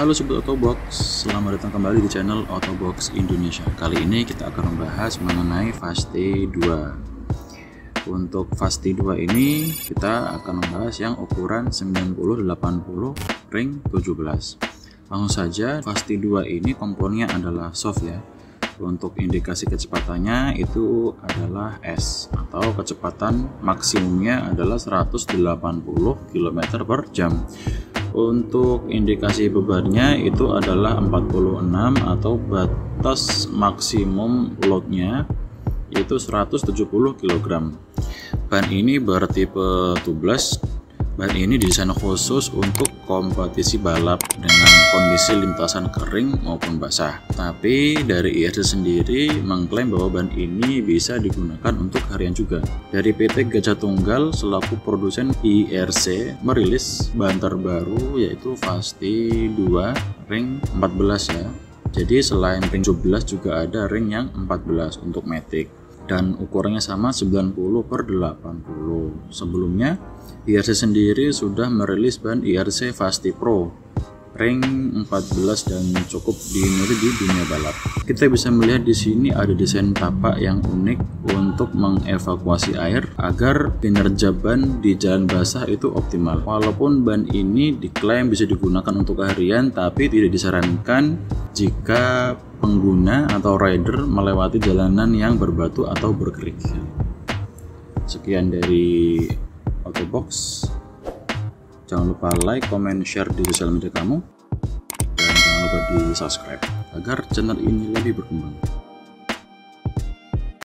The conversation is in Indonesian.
Halo Sobat Autobox, selamat datang kembali di channel Autobox Indonesia. Kali ini kita akan membahas mengenai Fasti 2. Untuk Fasti 2 ini kita akan membahas yang ukuran 90-80 ring 17. Langsung saja, Fasti 2 ini komponennya adalah soft ya. Untuk indikasi kecepatannya itu adalah S atau kecepatan maksimumnya adalah 180 km per jam. Untuk indikasi bebannya itu adalah 46 atau batas maksimum loadnya yaitu 170 kg. Ban ini bertipe tubeless. Ban ini didesain khusus untuk kompetisi balap dengan kondisi lintasan kering maupun basah. Tapi dari IRC sendiri mengklaim bahwa ban ini bisa digunakan untuk harian juga. Dari PT Gajah Tunggal selaku produsen IRC merilis ban terbaru yaitu Fasti 2 ring 14 ya. Jadi selain ring 17 juga ada ring yang 14 untuk Matic. Dan ukurannya sama 90/80. Sebelumnya IRC sendiri sudah merilis ban IRC Fasti Pro ring 14 dan cukup diminati di dunia balap. Kita bisa melihat di sini ada desain tapak yang unik untuk mengevakuasi air agar kinerja ban di jalan basah itu optimal. Walaupun ban ini diklaim bisa digunakan untuk harian, tapi tidak disarankan jika pengguna atau rider melewati jalanan yang berbatu atau berkerik. Sekian dari Autobox. Jangan lupa like, comment, share di sosial media kamu, dan jangan lupa di subscribe agar channel ini lebih berkembang.